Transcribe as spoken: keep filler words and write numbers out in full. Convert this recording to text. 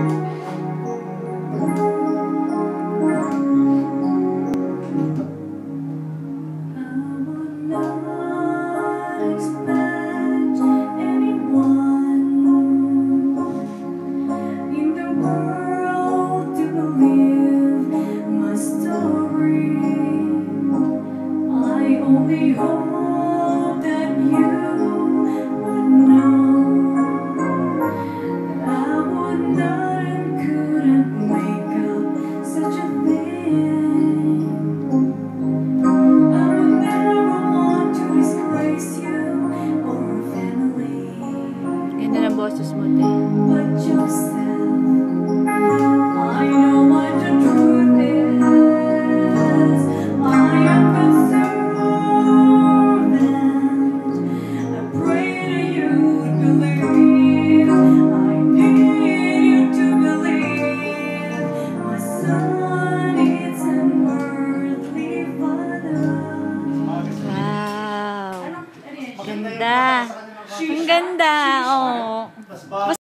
Only hope that you would know that I would not and couldn't make up such a thing. I would never want to disgrace you or our family. Ganda ng boses mo, te. But yourself, I know what the truth is. I am concerned. Wow. Ganda. Ang ganda. Oh.